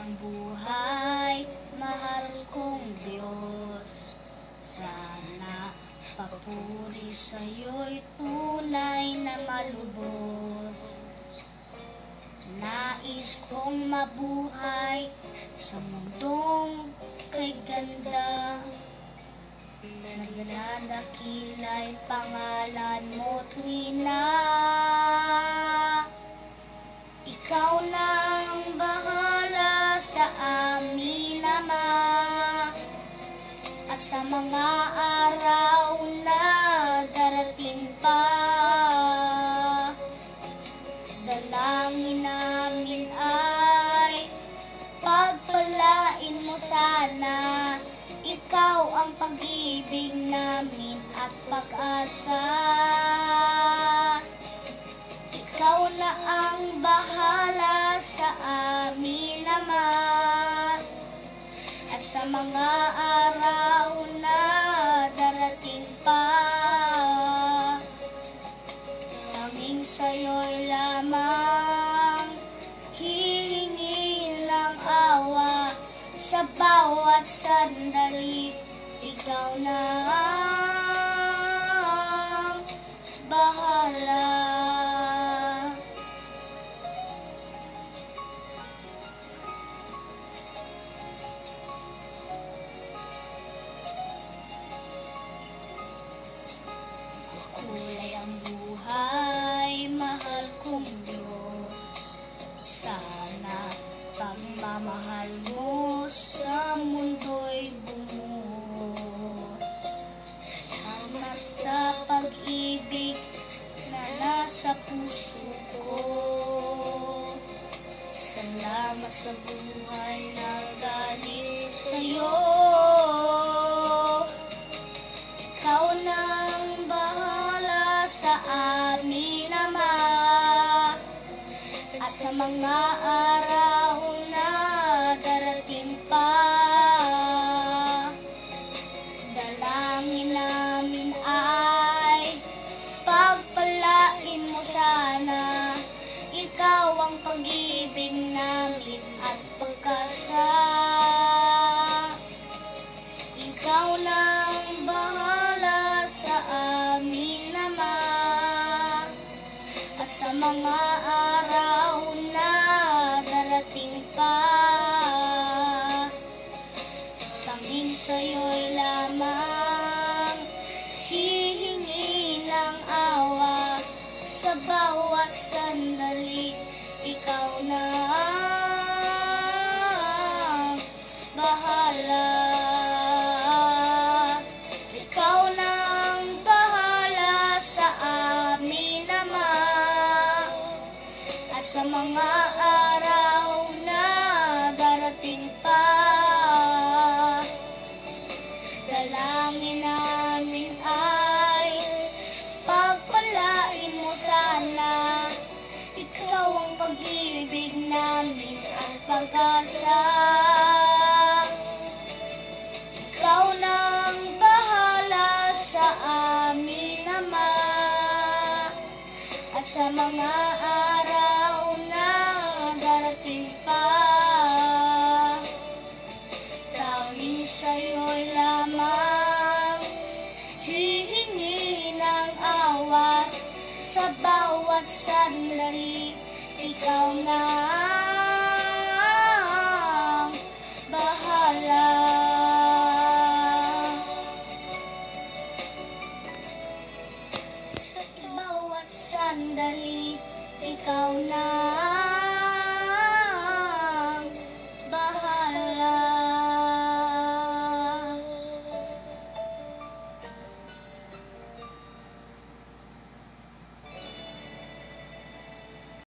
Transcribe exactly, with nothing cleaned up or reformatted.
ng buhay, mahal kong Diyos. Sana papuri sa'yo'y tunay na malubos. Nais kong mabuhay sa mundong kay ganda. Nagdadakila'y pangalan mo tuwing na ikaw nang bahala sa amin, Ama. At sa mga araw na darating pa, dalangin namin ay pagpalain mo sana. Ikaw ang pag-ibig namin at pag-asa. Ikaw na ang bahala sa amin, Ama. At sa mga araw na darating pa, tanging sa'yo'y lamang hihingi ng awa. Sa bawat sandali, ikaw na ang bahala. Kulay ang buhay, mahal kong Diyos. Sana pagmamahal mo sa mundo'y bumuhos. Salamat sa pag-ibig na nasa puso ko. Salamat sa buhay na galing sa'yo. Ikaw nang bahala sa amin, Ama. At sa mga araw na darating pa, dalangin namin ay pagpalain mo sana. Ikaw ang pag-ibig namin at pagkasa. Ikaw nang bahala sa amin, Ama. At sa mga araw na darating pa, tanging sa'yo'y lamang hihingi ng awa. Sa bawat sandali, ikaw na ang bahala. Ikaw na ang bahala sa amin, Ama. At sa mga araw na darating pa, dalangin namin ay pagpalain mo sana. Ikaw ang pag-ibig namin at pag-asa. Ikaw nang bahala sa amin, Ama. At sa mga